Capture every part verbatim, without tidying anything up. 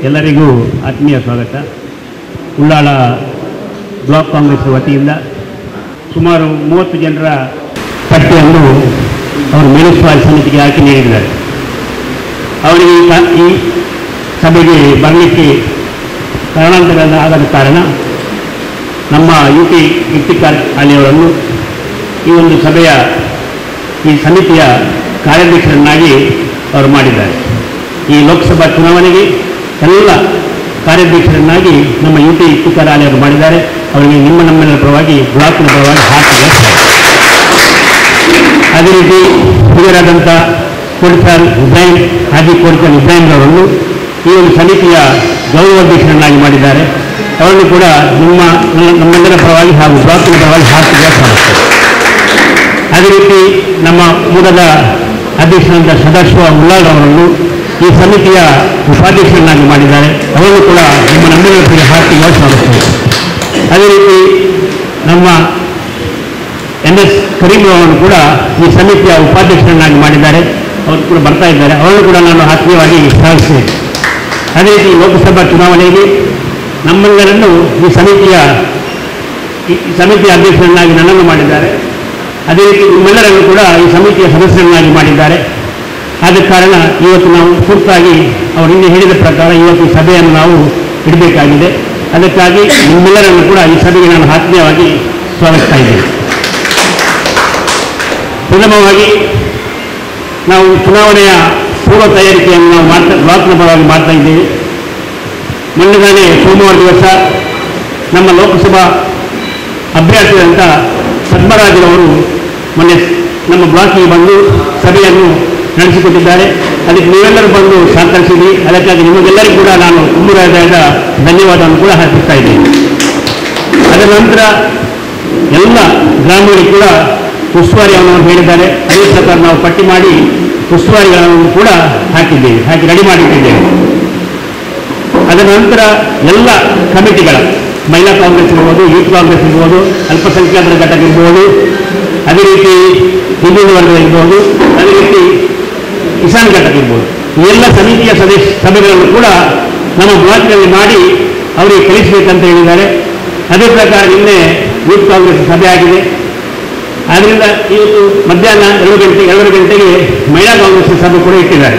ಎಲ್ಲರಿಗೂ ಆತ್ಮೀಯ ಸ್ವಾಗತ. ಉಳ್ಳಾಳ ಬ್ಲಾಕ್ ಕಾಂಗ್ರೆಸ್ ವತಿಯಿಂದ ಸುಮಾರು ಮೂವತ್ತು ಜನರ ಪಟ್ಟಿಯನ್ನು ಅವರು ಮ್ಯೂನಿಸಿಪಾಲ್ ಸಮಿತಿಗೆ ಹಾಕಿ ನೀಡಿದ್ದಾರೆ. ಅವರಿಗೆ ಈ ಸಭೆಗೆ ಬರಲಿಕ್ಕೆ ಕಾರಣಾಂತರ ಆಗದ ಕಾರಣ ನಮ್ಮ ಯು ಟಿ ಇಫ್ತಿಕಾರ್ ಅಲಿಯವರನ್ನು ಈ ಒಂದು ಸಭೆಯ ಈ ಸಮಿತಿಯ ಕಾರ್ಯಾಧ್ಯಕ್ಷರನ್ನಾಗಿ ಅವರು ಮಾಡಿದ್ದಾರೆ. ಈ ಲೋಕಸಭಾ ಚುನಾವಣೆಗೆ ಎಲ್ಲ ಕಾರ್ಯಾಧ್ಯಕ್ಷರನ್ನಾಗಿ ನಮ್ಮ ಯು ಟಿ ಇಫ್ತಿಕಾರ್ ಅಲಿ ಅವರು ಮಾಡಿದ್ದಾರೆ. ಅವರಿಗೆ ನಿಮ್ಮ ನಮ್ಮೆಲ್ಲರ ಪರವಾಗಿ ಬ್ಲಾಕ್ನ ಪರವಾಗಿ ಹಾರ್ದಿಕ ಅದೇ ರೀತಿ ಹಿರಿಯರಾದಂಥ ಕೋಡಿಚಾಲ್ ಇಬ್ರಾಹಿಂ ಹಾಜಿ ಕೋಡಿಚಾಲ್ ಇಬ್ರಾಹಿಂರವರನ್ನು ಈ ಒಂದು ಸಮಿತಿಯ ಗೌರವಾಧ್ಯಕ್ಷರನ್ನಾಗಿ ಮಾಡಿದ್ದಾರೆ. ಅವರನ್ನು ಕೂಡ ನಿಮ್ಮ ನಮ್ಮೆಲ್ಲರ ಪರವಾಗಿ ಹಾಗೂ ಬ್ಲಾಕ್ನ ಪರವಾಗಿ ಹಾರ್ದಿಕ ಸ್ವಾಗತ. ಅದೇ ರೀತಿ ನಮ್ಮ ಮೂಲದ ಅಧ್ಯಕ್ಷರಾದ ಸದಾಶಿವ ಉಳ್ಳಾಳ್ ಅವರನ್ನು ಈ ಸಮಿತಿಯ ಉಪಾಧ್ಯಕ್ಷರನ್ನಾಗಿ ಮಾಡಿದ್ದಾರೆ. ಅವರನ್ನು ಕೂಡ ನಿಮ್ಮ ನಮ್ಮೆಲ್ಲರ ಹಾರ್ದಿಕ ಸ್ವಾಗತ. ಅದೇ ರೀತಿ ನಮ್ಮ ಎನ್ ಎಸ್ ಕರೀಂ ಅವರನ್ನು ಕೂಡ ಈ ಸಮಿತಿಯ ಉಪಾಧ್ಯಕ್ಷರನ್ನಾಗಿ ಮಾಡಿದ್ದಾರೆ. ಅವರು ಕೂಡ ಬರ್ತಾ ಇದ್ದಾರೆ. ಅವರನ್ನು ಕೂಡ ನಾನು ಆತ್ಮೀಯವಾಗಿ ಸ್ವಾಗತಿಸ್ತೇನೆ. ಅದೇ ರೀತಿ ಲೋಕಸಭಾ ಚುನಾವಣೆಗೆ ನಮ್ಮೆಲ್ಲರನ್ನು ಈ ಸಮಿತಿಯ ಈ ಸಮಿತಿಯ ಅಧ್ಯಕ್ಷರನ್ನಾಗಿ ನನ್ನನ್ನು ಮಾಡಿದ್ದಾರೆ. ಅದೇ ರೀತಿ ನಿಮ್ಮೆಲ್ಲರನ್ನು ಕೂಡ ಈ ಸಮಿತಿಯ ಸದಸ್ಯರನ್ನಾಗಿ ಮಾಡಿದ್ದಾರೆ. ಆದ ಕಾರಣ ಇವತ್ತು ನಾವು ತುರ್ತಾಗಿ ಅವರು ಹಿಂದೆ ಹೇಳಿದ ಪ್ರಕಾರ ಇವತ್ತು ಈ ಸಭೆಯನ್ನು ನಾವು ಇಡಬೇಕಾಗಿದೆ. ಅದಕ್ಕಾಗಿ ನಿಮ್ಮೆಲ್ಲರನ್ನು ಕೂಡ ಈ ಸಭೆಗೆ ನಾನು ಆತ್ಮೀಯವಾಗಿ ಸ್ವಾಗತಿಸ್ತಾ ಇದ್ದೇನೆ. ಪ್ರಥಮವಾಗಿ ನಾವು ಚುನಾವಣೆಯ ಪೂರ್ವ ತಯಾರಿಕೆಯನ್ನು ನಾವು ಮಾಡ್ತಾ ಬ್ಲಾಕ್ನ ಪರವಾಗಿ ಮಾಡ್ತಾ ಇದ್ದೇವೆ. ಮೊನ್ನೆದಾನೆ ಸೋಮವಾರ ದಿವಸ ನಮ್ಮ ಲೋಕಸಭಾ ಅಭ್ಯರ್ಥಿಯಾದಂಥ ಪದ್ಮರಾಜರವರು ಮೊನ್ನೆ ನಮ್ಮ ಬ್ಲಾಕಿಗೆ ಬಂದು ಸಭೆಯನ್ನು ನಡೆಸಿಕೊಟ್ಟಿದ್ದಾರೆ. ಅದಕ್ಕೆ ನೀವೆಲ್ಲರೂ ಬಂದು ಸಹಕರಿಸಿದ್ರಿ. ಅದಕ್ಕಾಗಿ ನಿಮಗೆಲ್ಲರಿಗೂ ಕೂಡ ನಾನು ತುಂಬ ಹೃದಯದ ಧನ್ಯವಾದವನ್ನು ಕೂಡ ಅರ್ಪಿಸ್ತಾ ಇದ್ದೇನೆ. ಅದರ ನಂತರ ಎಲ್ಲ ಗ್ರಾಮಗಳಿಗೆ ಕೂಡ ಉಸ್ತುವಾರಿಯನ್ನು ಹೇಳಿದ್ದಾರೆ. ಅದೇ ಪ್ರಕಾರ ನಾವು ಪಟ್ಟಿ ಮಾಡಿ ಉಸ್ತುವಾರಿಗಳನ್ನು ಕೂಡ ಹಾಕಿದ್ದೇವೆ, ಹಾಕಿ ರೆಡಿ ಮಾಡಿಟ್ಟಿದ್ದೇವೆ. ಅದರ ನಂತರ ಎಲ್ಲ ಕಮಿಟಿಗಳ ಮಹಿಳಾ ಕಾಂಗ್ರೆಸ್ ಇರ್ಬೋದು, ಯೂತ್ ಕಾಂಗ್ರೆಸ್ ಇರ್ಬೋದು, ಅಲ್ಪಸಂಖ್ಯಾತರ ಘಟಕ ಇರ್ಬೋದು, ಅದೇ ರೀತಿ ಹಿಂದುಳಿದ ವರ್ಗ ಇರ್ಬೋದು, ಅದೇ ರೀತಿ ಕಿಸಾನ್ ಘಟಕ ಇರ್ಬೋದು, ಈ ಎಲ್ಲ ಸಮಿತಿಯ ಸದಸ್ಯ ಸಭೆಗಳನ್ನು ಕೂಡ ನಮ್ಮ ಬ್ಲಾಕ್ನಲ್ಲಿ ಮಾಡಿ ಅವರಿಗೆ ಕಳಿಸಬೇಕಂತ ಹೇಳಿದ್ದಾರೆ. ಅದೇ ಪ್ರಕಾರ ನಿನ್ನೆ ಯೂತ್ ಕಾಂಗ್ರೆಸ್ ಸಭೆ ಆಗಿದೆ. ಆದ್ದರಿಂದ ಇವತ್ತು ಮಧ್ಯಾಹ್ನ ಎರಡು ಗಂಟೆ ಎರಡೂವರೆ ಗಂಟೆಗೆ ಮಹಿಳಾ ಕಾಂಗ್ರೆಸ್ ಸಭೆ ಕೂಡ ಇಟ್ಟಿದ್ದಾರೆ.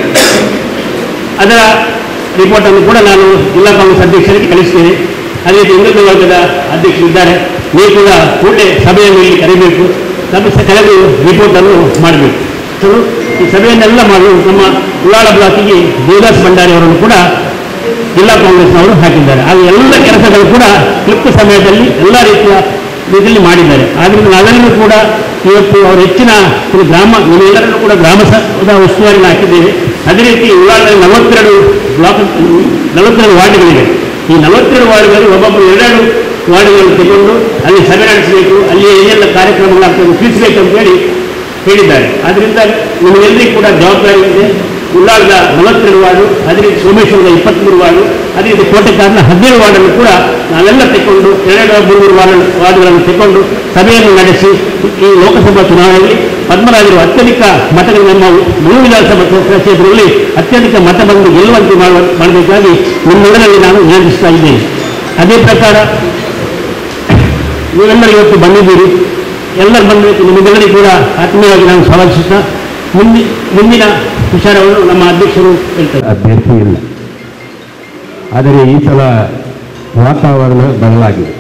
ಅದರ ರಿಪೋರ್ಟನ್ನು ಕೂಡ ನಾನು ಜಿಲ್ಲಾ ಕಾಂಗ್ರೆಸ್ ಅಧ್ಯಕ್ಷರಿಗೆ ಕಳಿಸ್ತೇನೆ. ಅದೇ ರೀತಿ ಹಿಂದುಳಿದ ವರ್ಗದ ಅಧ್ಯಕ್ಷರಿದ್ದಾರೆ. ನೀವು ಕೂಡ ಕೂಡಲೇ ಸಭೆಯನ್ನು ಇಲ್ಲಿ ಕರೆಯಬೇಕು. ಸಭೆ ಕರೆದು ರಿಪೋರ್ಟನ್ನು ಮಾಡಬೇಕು. ಈ ಸಭೆಯನ್ನೆಲ್ಲ ಮಾಡಲು ನಮ್ಮ ಉಳ್ಳಾಳ ಬ್ಲಾಕಿಗೆ ದೇವದಾಸ್ ಭಂಡಾರಿ ಅವರನ್ನು ಕೂಡ ಜಿಲ್ಲಾ ಕಾಂಗ್ರೆಸ್ನವರು ಹಾಕಿದ್ದಾರೆ. ಹಾಗೂ ಎಲ್ಲ ಕೆಲಸಗಳು ಕೂಡ ಕ್ಲಿಪ್ತ ಸಮಯದಲ್ಲಿ ಎಲ್ಲ ರೀತಿಯ ರೀತಿಯಲ್ಲಿ ಮಾಡಿದ್ದಾರೆ. ಆದ್ದರಿಂದ ನಾವೆಲ್ಲರೂ ಕೂಡ ಇವತ್ತು ಅವರು ಹೆಚ್ಚಿನ ಗ್ರಾಮ ನೀವೆಲ್ಲರನ್ನು ಕೂಡ ಗ್ರಾಮ ಸಭಾ ಉಸ್ತುವಾರಿನ ಹಾಕಿದ್ದೇವೆ. ಅದೇ ರೀತಿ ಉಳ್ಳಾಳದಲ್ಲಿ ನಲವತ್ತೆರಡು ಬ್ಲಾಕ್ ನಲವತ್ತೆರಡು ವಾರ್ಡ್ಗಳಿವೆ. ಈ ನಲವತ್ತೆರಡು ವಾರ್ಡ್ಗಳಲ್ಲಿ ಒಬ್ಬೊಬ್ಬರು ಎರಡೆರಡು ವಾರ್ಡ್ಗಳನ್ನು ತೆಗೆದುಕೊಂಡು ಅಲ್ಲಿ ಸಭೆ ನಡೆಸಬೇಕು, ಅಲ್ಲಿ ಏನೆಲ್ಲ ಕಾರ್ಯಕ್ರಮಗಳಾಗ್ತದೆ ತಿಳಿಸಬೇಕು ಅಂತೇಳಿ ಹೇಳಿದ್ದಾರೆ. ಆದ್ದರಿಂದ ನಿಮಗೆಲ್ಲರಿಗೂ ಕೂಡ ಜವಾಬ್ದಾರಿ ಇದೆ. ಉಳ್ಳಾಳದ ನಲವತ್ತೆರಡು ವಾರ್ಡು, ಅದೇ ರೀತಿ ಸೋಮೇಶ್ವರದ ಇಪ್ಪತ್ತ್ಮೂರು ವಾರ್ಡು, ಅದೇ ರೀತಿ ಕೋಟೆಕಾರನ ಹದಿನೇಳು ವಾರ್ಡನ್ನು ಕೂಡ ನಾವೆಲ್ಲ ತೆಗೆದುಕೊಂಡು ಎರಡು ಮೂರು ವಾರ್ಡ್ ವಾರ್ಡ್ಗಳನ್ನು ತೆಗೆದುಕೊಂಡು ಸಭೆಯನ್ನು ನಡೆಸಿ ಈ ಲೋಕಸಭಾ ಚುನಾವಣೆಯಲ್ಲಿ ಪದ್ಮರಾಜರು ಅತ್ಯಧಿಕ ಮತಗಳು ನಮ್ಮ ಮೂರು ವಿಧಾನಸಭಾ ಕ್ಷೇತ್ರದಲ್ಲಿ ಅತ್ಯಧಿಕ ಮತ ಬಂದು ಗೆಲ್ಲುವಂತೆ ಮಾಡುವ ಮಾಡಬೇಕಾಗಿ ನಿಮ್ಮೆಲ್ಲರಲ್ಲಿ ನಾನು ವಿನಂತಿಸ್ತಾ ಇದ್ದೇನೆ. ಅದೇ ಪ್ರಕಾರ ನೀವೆಲ್ಲರೂ ಇವತ್ತು ಬಂದಿದ್ದೀರಿ. ಎಲ್ಲರೂ ಬಂದಬೇಕು. ನಿಮಗೆಲ್ಲರಿಗೂ ಕೂಡ ಆತ್ಮೀಯವಾಗಿ ನಾನು ಸ್ವಾಗತಿಸುತ್ತಾ ಮುಂದಿನ ಮುಂದಿನ ವಿಚಾರವನ್ನು ನಮ್ಮ ಅಧ್ಯಕ್ಷರು ಹೇಳ್ತಾರೆ. ಅಭ್ಯರ್ಥಿ ಇಲ್ಲ, ಆದರೆ ಈ ಸಲ ವಾತಾವರಣ ಬದಲಾಗಿದೆ.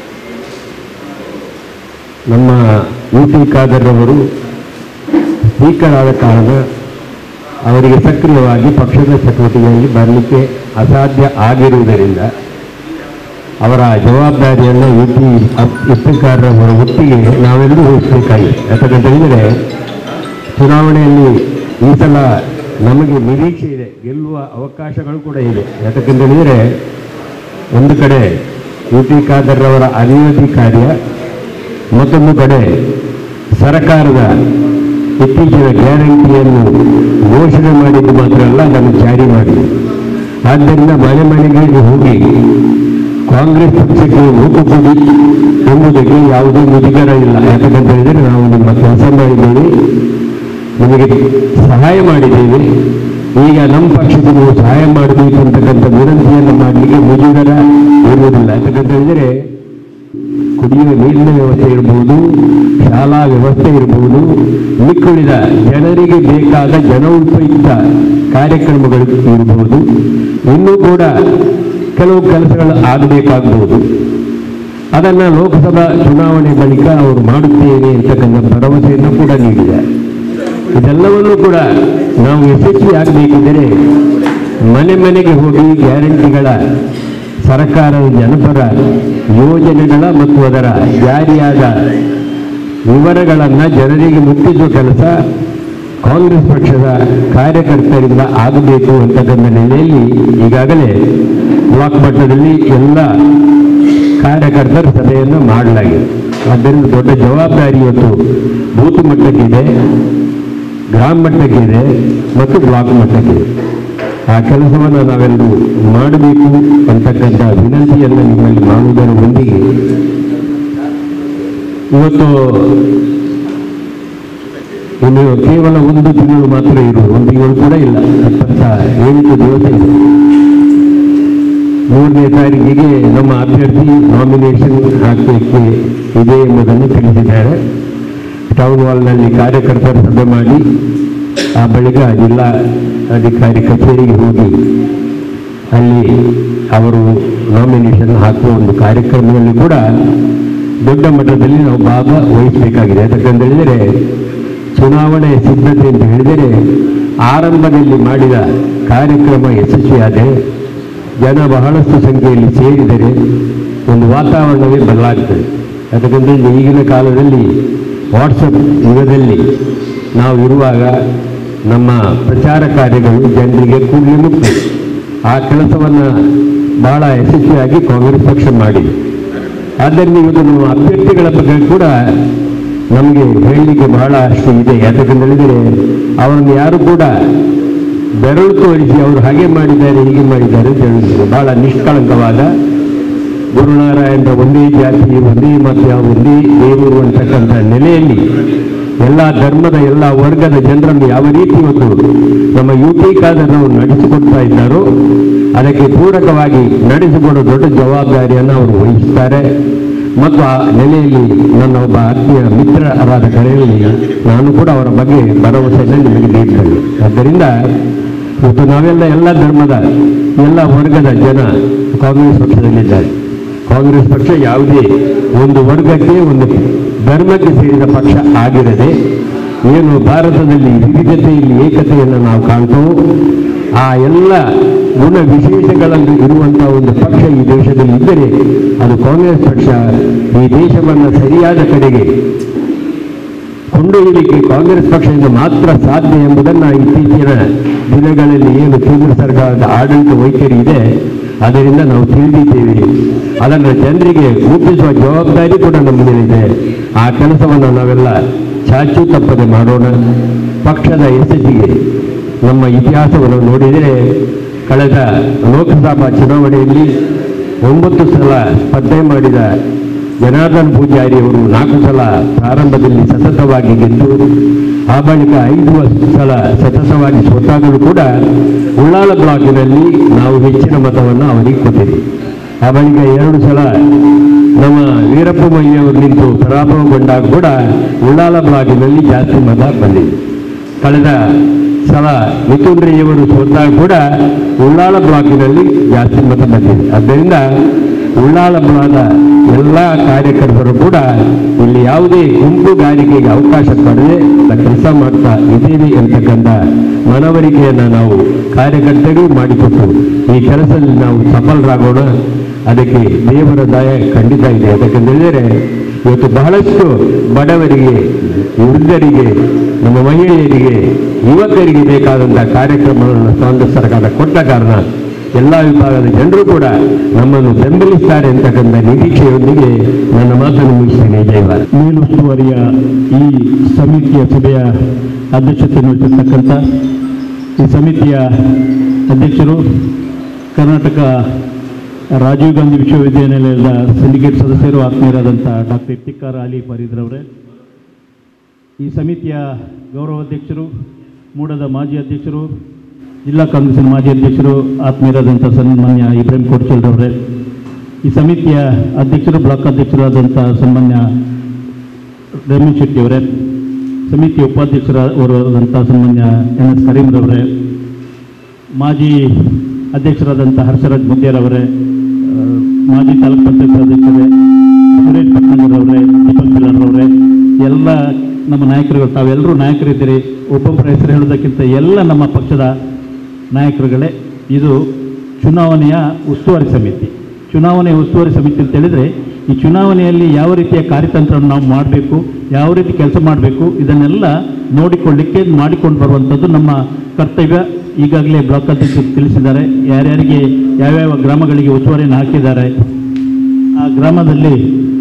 ನಮ್ಮ ಯು ಟಿ ಖಾದರ್ ಅವರು ಸ್ಪೀಕರ್ ಆದ ಕಾರಣ ಅವರಿಗೆ ಸಕ್ರಿಯವಾಗಿ ಪಕ್ಷದ ಚಟುವಟಿಕೆಯಲ್ಲಿ ಬರಲಿಕ್ಕೆ ಅಸಾಧ್ಯ ಆಗಿರುವುದರಿಂದ ಅವರ ಜವಾಬ್ದಾರಿಯನ್ನು ಯು ಟಿ ಇಫ್ತಿಕಾರರ ಒಟ್ಟಿಗೆ ನಾವೆಲ್ಲರೂ ವಹಿಸಬೇಕಾಗಿದೆ. ಯಾಕಂತ ಹೇಳಿದರೆ ಚುನಾವಣೆಯಲ್ಲಿ ಈ ಸಲ ನಮಗೆ ನಿರೀಕ್ಷೆ ಇದೆ, ಗೆಲ್ಲುವ ಅವಕಾಶಗಳು ಕೂಡ ಇದೆ. ಯಾಕಂತ ಹೇಳಿದರೆ ಒಂದು ಕಡೆ ಯು ಟಿ ಖಾದರ್ ಅವರ ಅಭಿವೃದ್ಧಿ ಕಾರ್ಯ, ಮತ್ತೊಂದು ಕಡೆ ಸರ್ಕಾರದ ಇತ್ತೀಚಿನ ಗ್ಯಾರಂಟಿಯನ್ನು ಘೋಷಣೆ ಮಾಡಿದ್ದು ಮಾತ್ರ ಅಲ್ಲ, ಅದನ್ನು ಜಾರಿ ಮಾಡಿದೆ. ಆದ್ದರಿಂದ ಮನೆ ಮನೆಗಳಿಗೆ ಹೋಗಿ ಕಾಂಗ್ರೆಸ್ ಪಕ್ಷಕ್ಕೆ ಓಟು ಕೊಡಿ ಎಂಬುದಕ್ಕೆ ಯಾವುದೇ ಮುಜುಗರ ಇಲ್ಲ. ಯಾಕಂತ ಹೇಳಿದರೆ ನಾವು ನಿಮ್ಮ ಕೆಲಸ ಮಾಡಿದ್ದೇವೆ, ನಿಮಗೆ ಸಹಾಯ ಮಾಡಿದ್ದೇವೆ, ಈಗ ನಮ್ಮ ಪಕ್ಷಕ್ಕೆ ನೀವು ಸಹಾಯ ಮಾಡಬೇಕು ಅಂತಕ್ಕಂಥ ವಿನಂತಿಯನ್ನು ಮಾಡಲಿಕ್ಕೆ ಮುಜುಗರ ಇರುವುದಿಲ್ಲ. ಯಾಕಂತ ಹೇಳಿದರೆ ಕುಡಿಯುವ ನೀರಿನ ವ್ಯವಸ್ಥೆ ಇರಬಹುದು, ಶಾಲಾ ವ್ಯವಸ್ಥೆ ಇರಬಹುದು, ಮಿಕ್ಕುಳಿದ ಜನರಿಗೆ ಬೇಕಾದ ಜನ ಉಪಯುಕ್ತ ಕಾರ್ಯಕ್ರಮಗಳು ಇರಬಹುದು. ಇನ್ನೂ ಕೂಡ ಕೆಲವು ಕೆಲಸಗಳು ಆಗಬೇಕಾಗಬಹುದು. ಅದನ್ನು ಲೋಕಸಭಾ ಚುನಾವಣೆ ಬಳಿಕ ಅವರು ಮಾಡುತ್ತೇವೆ ಅಂತಕ್ಕಂಥ ಭರವಸೆಯನ್ನು ಕೂಡ ನೀಡಿದೆ. ಇದೆಲ್ಲವನ್ನೂ ಕೂಡ ನಾವು ಯಶಸ್ವಿಯಾಗಬೇಕಿದ್ದರೆ ಮನೆ ಮನೆಗೆ ಹೋಗಿ ಗ್ಯಾರಂಟಿಗಳ ಸರ್ಕಾರದ ಜನಪರ ಯೋಜನೆಗಳ ಮತ್ತು ಅದರ ಜಾರಿಯಾದ ವಿವರಗಳನ್ನು ಜನರಿಗೆ ಮುಟ್ಟಿಸುವ ಕೆಲಸ ಕಾಂಗ್ರೆಸ್ ಪಕ್ಷದ ಕಾರ್ಯಕರ್ತರಿಂದ ಆಗಬೇಕು ಅಂತಕ್ಕಂಥ ನೆಲೆಯಲ್ಲಿ ಈಗಾಗಲೇ ಬ್ಲಾಕ್ ಮಟ್ಟದಲ್ಲಿ ಎಲ್ಲ ಕಾರ್ಯಕರ್ತರ ಸಭೆಯನ್ನು ಮಾಡಲಾಗಿದೆ. ಆದ್ದರಿಂದ ದೊಡ್ಡ ಜವಾಬ್ದಾರಿ ಇವತ್ತು ಬೂತ್ ಮಟ್ಟಕ್ಕಿದೆ, ಗ್ರಾಮ ಮಟ್ಟಕ್ಕಿದೆ ಮತ್ತು ಬ್ಲಾಕ್ ಮಟ್ಟಕ್ಕಿದೆ. ಆ ಕೆಲಸವನ್ನು ನಾವೆಲ್ಲರೂ ಮಾಡಬೇಕು ಅಂತಕ್ಕಂಥ ವಿನಂತಿಯನ್ನು ನಿಮ್ಮಲ್ಲಿ ಮಾಡುವುದರ ಒಂದಿಗೆ ಇವತ್ತು ಇನ್ನು ಕೇವಲ ಒಂದು ತಿಂಗಳು ಮಾತ್ರ ಇರುವುದು, ಒಂದು ತಿಂಗಳು ಕೂಡ ಇಲ್ಲ, ಇಪ್ಪತ್ತ ಎಂಟು ದಿವಸ ಇದೆ. ಮೂರನೇ ತಾರೀಕಿಗೆ ನಮ್ಮ ಅಭ್ಯರ್ಥಿ ನಾಮಿನೇಷನ್ ಹಾಕಲಿಕ್ಕೆ ಇದೆ ಎಂಬುದನ್ನು ತಿಳಿಸಿದ್ದಾರೆ. ಟೌನ್ ಹಾಲ್ನಲ್ಲಿ ಕಾರ್ಯಕರ್ತರ ಸಭೆ ಮಾಡಿ ಆ ಬಳಿಕ ಜಿಲ್ಲಾ ಅಧಿಕಾರಿ ಕಚೇರಿಗೆ ಹೋಗಿ ಅಲ್ಲಿ ಅವರು ನಾಮಿನೇಷನ್ ಹಾಕುವ ಒಂದು ಕಾರ್ಯಕ್ರಮದಲ್ಲಿ ಕೂಡ ದೊಡ್ಡ ಮಟ್ಟದಲ್ಲಿ ನಾವು ಭಾಗ ವಹಿಸಬೇಕಾಗಿದೆ. ಯಾಕಂತ ಹೇಳಿದರೆ ಚುನಾವಣೆ ಸಿದ್ಧತೆ ಅಂತ ಹೇಳಿದರೆ ಆರಂಭದಲ್ಲಿ ಮಾಡಿದ ಕಾರ್ಯಕ್ರಮ ಯಶಸ್ವಿಯಾದರೆ ಜನ ಬಹಳಷ್ಟು ಸಂಖ್ಯೆಯಲ್ಲಿ ಸೇರಿದರೆ ಒಂದು ವಾತಾವರಣವೇ ಬದಲಾಗ್ತದೆ. ಯಾಕಂದರೆ ಈಗಿನ ಕಾಲದಲ್ಲಿ ವಾಟ್ಸಪ್ ಯುಗದಲ್ಲಿ ನಾವು ಇರುವಾಗ ನಮ್ಮ ಪ್ರಚಾರ ಕಾರ್ಯಗಳು ಜನರಿಗೆ ಕೂಡಲೇ ಮುಖ್ಯ. ಆ ಕೆಲಸವನ್ನು ಬಹಳ ಯಶಸ್ವಿಯಾಗಿ ಕಾಂಗ್ರೆಸ್ ಪಕ್ಷ ಮಾಡಿದೆ. ಆದ್ದರಿಂದ ಇವತ್ತು ನಮ್ಮ ಅಭ್ಯರ್ಥಿಗಳ ಬಗ್ಗೆ ಕೂಡ ನಮಗೆ ಹೇಳಲಿಕ್ಕೆ ಬಹಳ ಅಷ್ಟು ಇದೆ. ಯಾಕಂತ ಹೇಳಿದರೆ ಅವರನ್ನು ಯಾರು ಕೂಡ ಬೆರಳು ತೋರಿಸಿ ಅವರು ಹಾಗೆ ಮಾಡಿದ್ದಾರೆ ಹೀಗೆ ಮಾಡಿದ್ದಾರೆ ಅಂತ ಹೇಳಿದ್ರು. ಬಹಳ ನಿಷ್ಕಳಂಕವಾದ ಗುರುನಾರಾಯಣರ ಒಂದೇ ಜಾತಿ ಒಂದೇ ಮತ ಒಂದೇ ದೇವರು ಅಂತಕ್ಕಂಥ ನೆಲೆಯಲ್ಲಿ ಎಲ್ಲ ಧರ್ಮದ ಎಲ್ಲ ವರ್ಗದ ಜನರನ್ನು ಯಾವ ರೀತಿ ಇವತ್ತು ನಮ್ಮ ಯು ಪಿ ಖಾದರ್ನವರು ನಡೆಸಿಕೊಡ್ತಾ ಇದ್ದಾರೋ ಅದಕ್ಕೆ ಪೂರಕವಾಗಿ ನಡೆಸಿಕೊಡೋ ದೊಡ್ಡ ಜವಾಬ್ದಾರಿಯನ್ನು ಅವರು ವಹಿಸ್ತಾರೆ. ಮತ್ತು ಆ ನೆಲೆಯಲ್ಲಿ ನನ್ನ ಒಬ್ಬ ಆತ್ಮೀಯ ಮಿತ್ರರಾದ ಕಡೆಯಲ್ಲಿ ನಾನು ಕೂಡ ಅವರ ಬಗ್ಗೆ ಭರವಸೆಯನ್ನು ನಿಮಗೆ ನೀಡಿದ್ದೇನೆ. ಆದ್ದರಿಂದ ಇವತ್ತು ನಾವೆಲ್ಲ ಎಲ್ಲ ಧರ್ಮದ ಎಲ್ಲ ವರ್ಗದ ಜನ ಕಾಂಗ್ರೆಸ್ ಪಕ್ಷದಲ್ಲಿದ್ದಾರೆ. ಕಾಂಗ್ರೆಸ್ ಪಕ್ಷ ಯಾವುದೇ ಒಂದು ವರ್ಗಕ್ಕೆ ಒಂದು ಧರ್ಮಕ್ಕೆ ಸೇರಿದ ಪಕ್ಷ ಆಗಿರದೆ ಏನು ಭಾರತದಲ್ಲಿ ವಿವಿಧತೆಯಲ್ಲಿ ಏಕತೆಯನ್ನು ನಾವು ಕಾಣ್ತೇವೋ ಆ ಎಲ್ಲ ಗುಣ ವಿಶೇಷಗಳಲ್ಲಿ ಇರುವಂಥ ಒಂದು ಪಕ್ಷ ಈ ದೇಶದಲ್ಲಿ ಇದ್ದರೆ ಅದು ಕಾಂಗ್ರೆಸ್ ಪಕ್ಷ. ಈ ದೇಶವನ್ನು ಸರಿಯಾದ ಕಡೆಗೆ ಕೊಂಡೊಯ್ಯಲಿಕ್ಕೆ ಕಾಂಗ್ರೆಸ್ ಪಕ್ಷದಿಂದ ಮಾತ್ರ ಸಾಧ್ಯ ಎಂಬುದನ್ನು ಇತ್ತೀಚಿನ ದಿನಗಳಲ್ಲಿ ಏನು ಕೇಂದ್ರ ಸರ್ಕಾರದ ಆಡಳಿತ ವೈಖರಿ ಇದೆ ಅದರಿಂದ ನಾವು ತಿಳಿದಿದ್ದೇವೆ. ಅದನ್ನು ಜನರಿಗೆ ಮುಟ್ಟಿಸುವ ಜವಾಬ್ದಾರಿ ಕೂಡ ನಮ್ಮ ಮೇಲಿದೆ. ಆ ಕೆಲಸವನ್ನು ನಾವೆಲ್ಲ ಚಾಚು ತಪ್ಪದೆ ಮಾಡೋಣ. ಪಕ್ಷದ ಯಶಸ್ಸಿಗೆ ನಮ್ಮ ಇತಿಹಾಸವನ್ನು ನೋಡಿದರೆ ಕಳೆದ ಲೋಕಸಭಾ ಚುನಾವಣೆಯಲ್ಲಿ ಒಂಬತ್ತು ಸಲ ಸ್ಪರ್ಧೆ ಮಾಡಿದ ಜನಾರ್ದನ್ ಪೂಜಾರಿಯವರು ನಾಲ್ಕು ಸಲ ಪ್ರಾರಂಭದಲ್ಲಿ ಸತತವಾಗಿ ಗೆದ್ದು ಆ ಬಳಿಕ ಐದು ಸಲ ಸತತವಾಗಿ ಸೋತಾಗಲೂ ಕೂಡ ಉಳ್ಳಾಲ ಬ್ಲಾಕಿನಲ್ಲಿ ನಾವು ಹೆಚ್ಚಿನ ಮತವನ್ನು ಅವರಿಗೆ ಕೊಟ್ಟಿದ್ದೀವಿ. ಆ ಬಳಿಕ ಎರಡು ಸಲ ನಮ್ಮ ವೀರಪ್ಪ ಮೊಯ್ಲಿಯವರು ನಿಂತು ಪರಾಭವಗೊಂಡಾಗ ಕೂಡ ಉಳ್ಳಾಲ ಬ್ಲಾಕಿನಲ್ಲಿ ಜಾಸ್ತಿ ಮತ ಬಂದಿದೆ. ಕಳೆದ ಸಲ ಮಿಥುನ್ ರೈಯವರು ಸೋತಾಗ ಕೂಡ ಉಳ್ಳಾಲ ಬ್ಲಾಕಿನಲ್ಲಿ ಜಾಸ್ತಿ ಮತ ಬಂದಿದೆ. ಆದ್ದರಿಂದ ಉಳ್ಳಾಲ ಬ್ಲಾಕ್ನ ಎಲ್ಲ ಕಾರ್ಯಕರ್ತರು ಕೂಡ ಇಲ್ಲಿ ಯಾವುದೇ ಗುಂಪುಗಾರಿಕೆಗೆ ಅವಕಾಶ ಪಡೆದೇ ಕೆಲಸ ಮಾಡ್ತಾ ಇದ್ದೀವಿ ಅಂತಕ್ಕಂಥ ಮನವರಿಕೆಯನ್ನು ನಾವು ಕಾರ್ಯಕರ್ತರಿಗೂ ಮಾಡಿಕೊಟ್ಟು ಈ ಕೆಲಸದಲ್ಲಿ ನಾವು ಸಫಲರಾಗೋಣ. ಅದಕ್ಕೆ ದೇವರ ದಯ ಖಂಡಿತ ಇದೆ. ಯಾಕಂತೇಳಿದರೆ ಇವತ್ತು ಬಹಳಷ್ಟು ಬಡವರಿಗೆ, ವೃದ್ಧರಿಗೆ, ನಮ್ಮ ಮಹಿಳೆಯರಿಗೆ, ಯುವಕರಿಗೆ ಬೇಕಾದಂಥ ಕಾರ್ಯಕ್ರಮಗಳನ್ನು ಕಾಂಗ್ರೆಸ್ ಸರ್ಕಾರ ಕೊಟ್ಟ ಕಾರಣ ಎಲ್ಲ ವಿಭಾಗದ ಜನರು ಕೂಡ ನಮ್ಮನ್ನು ಬೆಂಬಲಿಸ್ತಾರೆ ಅಂತಕ್ಕಂಥ ನಿರೀಕ್ಷೆಯೊಂದಿಗೆ ನನ್ನ ಮಾತನ್ನು ಮುಗಿಸ್ತೇನೆ. ಜಯವಾರ. ಮೇಲುಸ್ತುವಾರಿಯ ಈ ಸಮಿತಿಯ ಸಭೆಯ ಅಧ್ಯಕ್ಷತೆಯನ್ನು ವಹಿಸಿರ್ತಕ್ಕಂಥ ಈ ಸಮಿತಿಯ ಅಧ್ಯಕ್ಷರು ಕರ್ನಾಟಕ ರಾಜೀವ್ ಗಾಂಧಿ ವಿಶ್ವವಿದ್ಯಾನಿಲಯದ ಸಿಂಡಿಕೇಟ್ ಸದಸ್ಯರು ಆತ್ಮೀಯರಾದಂಥ ಡಾಕ್ಟರ್ ಇಫ್ತಿಕಾರ್ ಅಲಿ ಫರೀದ್ರವರೇ, ಈ ಸಮಿತಿಯ ಗೌರವಾಧ್ಯಕ್ಷರು, ಮೂಡದ ಮಾಜಿ ಅಧ್ಯಕ್ಷರು, ಜಿಲ್ಲಾ ಕಾಂಗ್ರೆಸ್ಸಿನ ಮಾಜಿ ಅಧ್ಯಕ್ಷರು ಆತ್ಮೀಯರಾದಂಥ ಸನ್ಮಾನ್ಯ ಇಬ್ರಾಹಿಂ ಕೋಟ್ಚಲ್ರವರೇ, ಈ ಸಮಿತಿಯ ಅಧ್ಯಕ್ಷರು ಬ್ಲಾಕ್ ಅಧ್ಯಕ್ಷರಾದಂಥ ಸನ್ಮಾನ್ಯ ರೇಮನ್ ಶೆಟ್ಟಿಯವರೇ, ಸಮಿತಿಯ ಉಪಾಧ್ಯಕ್ಷರಾದಂಥ ಸನ್ಮಾನ್ಯ ಎನ್ ಎಸ್ ಕರೀಂರವರೇ, ಮಾಜಿ ಅಧ್ಯಕ್ಷರಾದಂಥ ಹರ್ಷರಾಜ್ ಮುದ್ಯಾರವರೇ, ಮಾಜಿ ತಾಲೂಕು ಪಂಚಾಯತ್ ಅಧ್ಯಕ್ಷರೇ ಸುರೇಶ್ ಪಟ್ನಗರವರೇ, ದೀಪಕ್ ಪಿಲ್ಲರ್ರವರೇ, ಎಲ್ಲ ನಮ್ಮ ನಾಯಕರುಗಳು, ತಾವೆಲ್ಲರೂ ನಾಯಕರಿದ್ದೀರಿ. ಒಬ್ಬೊಬ್ಬರ ಹೆಸರು ಹೇಳೋದಕ್ಕಿಂತ ಎಲ್ಲ ನಮ್ಮ ಪಕ್ಷದ ನಾಯಕರುಗಳೇ. ಇದು ಚುನಾವಣೆಯ ಉಸ್ತುವಾರಿ ಸಮಿತಿ. ಚುನಾವಣೆ ಉಸ್ತುವಾರಿ ಸಮಿತಿ ಅಂತ ಹೇಳಿದರೆ, ಈ ಚುನಾವಣೆಯಲ್ಲಿ ಯಾವ ರೀತಿಯ ಕಾರ್ಯತಂತ್ರವನ್ನು ನಾವು ಮಾಡಬೇಕು, ಯಾವ ರೀತಿ ಕೆಲಸ ಮಾಡಬೇಕು, ಇದನ್ನೆಲ್ಲ ನೋಡಿಕೊಳ್ಳಿಕ್ಕೆ ಮಾಡಿಕೊಂಡು ಬರುವಂಥದ್ದು ನಮ್ಮ ಕರ್ತವ್ಯ. ಈಗಾಗಲೇ ಬ್ಲಾಕ್ ಅಧ್ಯಕ್ಷರು ತಿಳಿಸಿದ್ದಾರೆ ಯಾರ್ಯಾರಿಗೆ ಯಾವ್ಯಾವ ಗ್ರಾಮಗಳಿಗೆ ಉಸ್ತುವಾರಿಯನ್ನು ಹಾಕಿದ್ದಾರೆ. ಆ ಗ್ರಾಮದಲ್ಲಿ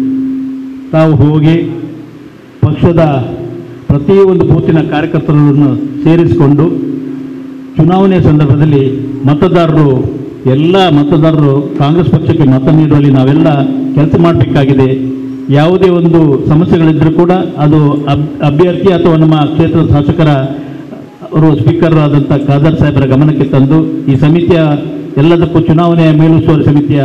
ತಾವು ಹೋಗಿ ಪಕ್ಷದ ಪ್ರತಿಯೊಂದು ಬೂತಿನ ಕಾರ್ಯಕರ್ತರನ್ನು ಸೇರಿಸಿಕೊಂಡು ಚುನಾವಣೆ ಸಂದರ್ಭದಲ್ಲಿ ಮತದಾರರು ಎಲ್ಲ ಮತದಾರರು ಕಾಂಗ್ರೆಸ್ ಪಕ್ಷಕ್ಕೆ ಮತ ನೀಡುವಲ್ಲಿ ನಾವೆಲ್ಲ ಕೆಲಸ ಮಾಡಬೇಕಾಗಿದೆ. ಯಾವುದೇ ಒಂದು ಸಮಸ್ಯೆಗಳಿದ್ದರೂ ಕೂಡ ಅದು ಅಬ್ ಅಭ್ಯರ್ಥಿ ಅಥವಾ ನಮ್ಮ ಕ್ಷೇತ್ರದ ಶಾಸಕರ ಅವರು ಸ್ಪೀಕರ್ ಆದಂಥ ಖಾದರ್ ಸಾಹೇಬರ ಗಮನಕ್ಕೆ ತಂದು ಈ ಸಮಿತಿಯ ಎಲ್ಲದಕ್ಕೂ ಚುನಾವಣೆಯ ಮೇಲುಸ್ತುವಾರಿ ಸಮಿತಿಯ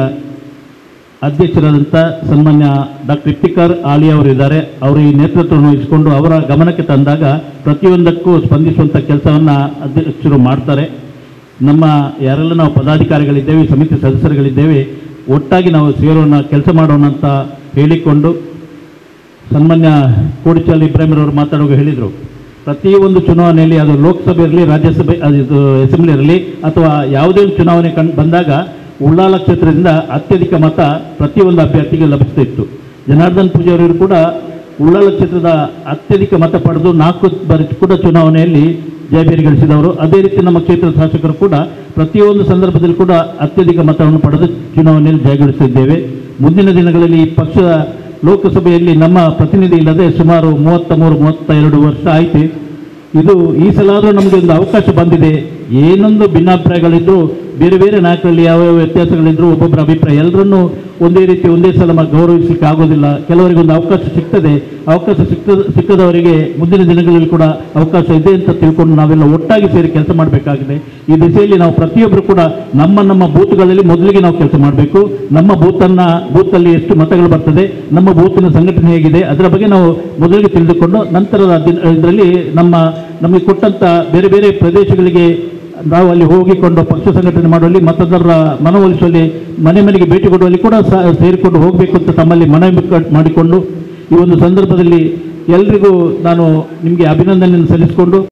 ಅಧ್ಯಕ್ಷರಾದಂಥ ಸನ್ಮಾನ್ಯ ಡಾಕ್ಟರ್ ಇಫ್ತಿಕಾರ್ ಆಲಿ ಅವರಿದ್ದಾರೆ. ಅವರು ಈ ನೇತೃತ್ವವನ್ನು ವಹಿಸಿಕೊಂಡು ಅವರ ಗಮನಕ್ಕೆ ತಂದಾಗ ಪ್ರತಿಯೊಂದಕ್ಕೂ ಸ್ಪಂದಿಸುವಂಥ ಕೆಲಸವನ್ನು ಅಧ್ಯಕ್ಷರು ಮಾಡ್ತಾರೆ. ನಮ್ಮ ಯಾರೆಲ್ಲ ನಾವು ಪದಾಧಿಕಾರಿಗಳಿದ್ದೇವೆ, ಸಮಿತಿ ಸದಸ್ಯರುಗಳಿದ್ದೇವೆ, ಒಟ್ಟಾಗಿ ನಾವು ಸೇರೋಣ, ಕೆಲಸ ಮಾಡೋಣ ಅಂತ ಹೇಳಿಕೊಂಡು ಸನ್ಮಾನ್ಯ ಕೋಡಿಚಾಲ್ ಇಬ್ರಾಹಿಂರವರು ಮಾತಾಡುವಾಗ ಹೇಳಿದರು, ಪ್ರತಿಯೊಂದು ಚುನಾವಣೆಯಲ್ಲಿ ಅದು ಲೋಕಸಭೆ ಇರಲಿ, ರಾಜ್ಯಸಭೆ, ಅದು ಅಸೆಂಬ್ಲಿ ಇರಲಿ ಅಥವಾ ಯಾವುದೇ ಒಂದು ಚುನಾವಣೆ ಕಂಡು ಬಂದಾಗ ಉಳ್ಳಾಲ ಕ್ಷೇತ್ರದಿಂದ ಅತ್ಯಧಿಕ ಮತ ಪ್ರತಿಯೊಂದು ಅಭ್ಯರ್ಥಿಗೆ ಲಭಿಸ್ತಿತ್ತು. ಜನಾರ್ದನ್ ಪೂಜಾರಿಯವರು ಕೂಡ ಉಳ್ಳಾಲ ಕ್ಷೇತ್ರದ ಅತ್ಯಧಿಕ ಮತ ಪಡೆದು ನಾಲ್ಕು ಬಾರಿ ಕೂಡ ಚುನಾವಣೆಯಲ್ಲಿ ಜಯಬೇರಿ ಗಳಿಸಿದವರು. ಅದೇ ರೀತಿ ನಮ್ಮ ಕ್ಷೇತ್ರದ ಶಾಸಕರು ಕೂಡ ಪ್ರತಿಯೊಂದು ಸಂದರ್ಭದಲ್ಲಿ ಕೂಡ ಅತ್ಯಧಿಕ ಮತವನ್ನು ಪಡೆದು ಚುನಾವಣೆಯಲ್ಲಿ ಜಯಗಳಿಸಿದ್ದೇವೆ. ಮುಂದಿನ ದಿನಗಳಲ್ಲಿ ಈ ಪಕ್ಷದ ಲೋಕಸಭೆಯಲ್ಲಿ ನಮ್ಮ ಪ್ರತಿನಿಧಿ ಇಲ್ಲದೆ ಸುಮಾರು ಮೂವತ್ತ ಮೂರು ಮೂವತ್ತ ಎರಡು ವರ್ಷ ಆಯಿತು. ಇದು ಈ ಸಲ ಆದರೂ ನಮಗೆ ಒಂದು ಅವಕಾಶ ಬಂದಿದೆ. ಏನೊಂದು ಭಿನ್ನಾಭಿಪ್ರಾಯಗಳಿದ್ರು, ಬೇರೆ ಬೇರೆ ನಾಯಕರಲ್ಲಿ ಯಾವ್ಯಾವ ವ್ಯತ್ಯಾಸಗಳಿದ್ರು, ಒಬ್ಬೊಬ್ಬರ ಅಭಿಪ್ರಾಯ ಎಲ್ಲರನ್ನೂ ಒಂದೇ ರೀತಿ ಒಂದೇ ಸಲ ಗೌರವಿಸಲಿಕ್ಕೆ ಆಗೋದಿಲ್ಲ. ಕೆಲವರಿಗೆ ಒಂದು ಅವಕಾಶ ಸಿಗ್ತದೆ, ಅವಕಾಶ ಸಿಕ್ಕ ಸಿಕ್ಕದವರಿಗೆ ಮುಂದಿನ ದಿನಗಳಲ್ಲಿ ಕೂಡ ಅವಕಾಶ ಇದೆ ಅಂತ ತಿಳ್ಕೊಂಡು ನಾವೆಲ್ಲ ಒಟ್ಟಾಗಿ ಸೇರಿ ಕೆಲಸ ಮಾಡಬೇಕಾಗಿದೆ. ಈ ದಿಸೆಯಲ್ಲಿ ನಾವು ಪ್ರತಿಯೊಬ್ಬರು ಕೂಡ ನಮ್ಮ ನಮ್ಮ ಬೂತ್ಗಳಲ್ಲಿ ಮೊದಲಿಗೆ ನಾವು ಕೆಲಸ ಮಾಡಬೇಕು. ನಮ್ಮ ಬೂತನ್ನು ಬೂತಲ್ಲಿ ಎಷ್ಟು ಮತಗಳು ಬರ್ತದೆ, ನಮ್ಮ ಬೂತಿನ ಸಂಘಟನೆ ಹೇಗಿದೆ, ಅದರ ಬಗ್ಗೆ ನಾವು ಮೊದಲಿಗೆ ತಿಳಿದುಕೊಂಡು ನಂತರದ ದಿನ ಇದರಲ್ಲಿ ನಮ್ಮ ನಮಗೆ ಕೊಟ್ಟಂಥ ಬೇರೆ ಬೇರೆ ಪ್ರದೇಶಗಳಿಗೆ ನಾವು ಅಲ್ಲಿ ಹೋಗಿಕೊಂಡು ಪಕ್ಷ ಸಂಘಟನೆ ಮಾಡುವಲ್ಲಿ, ಮತದಾರರ ಮನವೊಲಿಸುವಲ್ಲಿ, ಮನೆ ಮನೆಗೆ ಭೇಟಿ ಕೊಡುವಲ್ಲಿ ಕೂಡ ಸೇರಿಕೊಂಡು ಹೋಗಬೇಕು ಅಂತ ತಮ್ಮಲ್ಲಿ ಮನವಿ ಮಾಡಿಕೊಂಡು ಈ ಒಂದು ಸಂದರ್ಭದಲ್ಲಿ ಎಲ್ರಿಗೂ ನಾನು ನಿಮಗೆ ಅಭಿನಂದನೆಯನ್ನು ಸಲ್ಲಿಸಿಕೊಂಡು